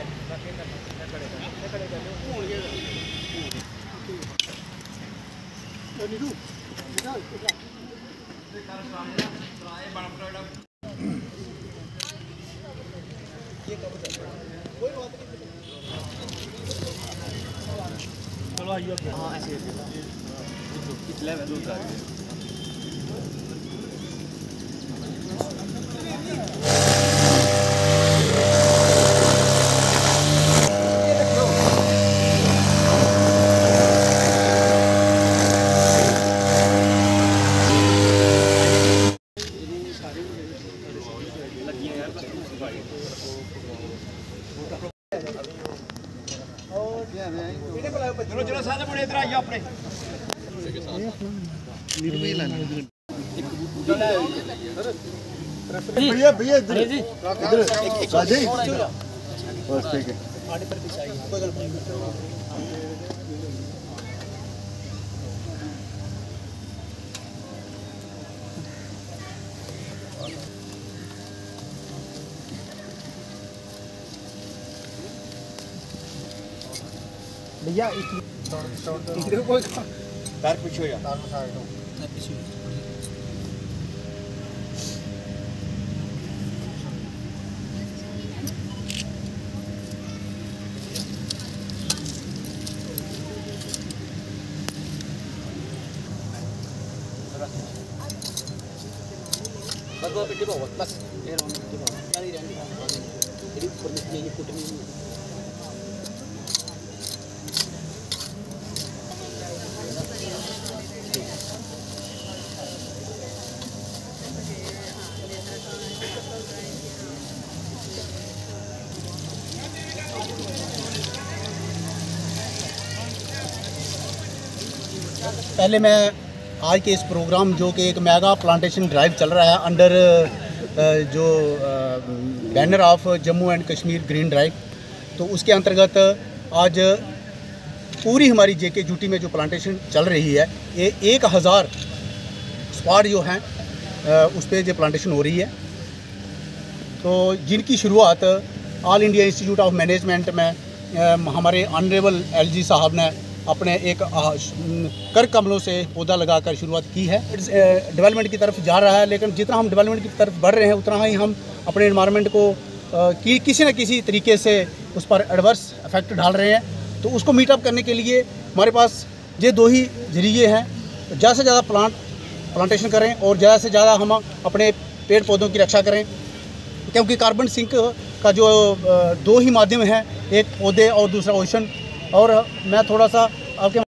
चलो आइए। हाँ ऐसे चलो चलो सारे बड़े इधर आइए अपने भैया भैया इधर इधर राजेश बस ठीक है। भैया इधर कोई तार पीछे हो जा बस पिट्टी पाओ बस ये रहो पिट्टी पाओ क्या नहीं रहनी तेरी परमिशन ये कुटनी पहले मैं आज के इस प्रोग्राम जो कि एक मेगा प्लांटेशन ड्राइव चल रहा है अंडर जो banner of Jammu and Kashmir green drive, तो उसके अंतर्गत आज पूरी हमारी जेके यूटी में जो प्लांटेशन चल रही है ये 1000 स्पॉट जो हैं उस पर जो प्लांटेशन हो रही है, तो जिनकी शुरुआत all India institute of management में हमारे ऑनरेबल एलजी साहब ने अपने एक कर कमलों से पौधा लगाकर शुरुआत की है। डेवलपमेंट की तरफ जा रहा है, लेकिन जितना हम डेवलपमेंट की तरफ बढ़ रहे हैं उतना ही हम अपने एनवायरनमेंट को किसी न किसी तरीके से उस पर एडवर्स इफेक्ट डाल रहे हैं। तो उसको मीटअप करने के लिए हमारे पास ये दो ही जरिए हैं, ज़्यादा से ज़्यादा प्लांटेशन करें और ज़्यादा से ज़्यादा हम अपने पेड़ पौधों की रक्षा करें, क्योंकि कार्बन सिंक का जो दो ही माध्यम है, एक पौधे और दूसरा ओशन। और मैं थोड़ा सा आपके